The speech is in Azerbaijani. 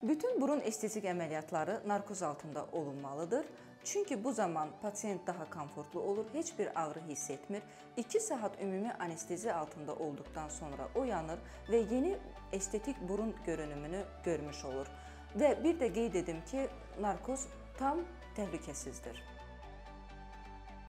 Bütün burun estetik əməliyyatları narkoz altında olunmalıdır. Çünki bu zaman pasiyent daha komfortlu olur, heç bir ağrı hiss etmir. 2 saat ümumi anestezi altında olduqdan sonra oyanır və yeni estetik burun görünümünü görmüş olur. Və bir də qeyd edim ki, narkoz tam təhlükəsizdir.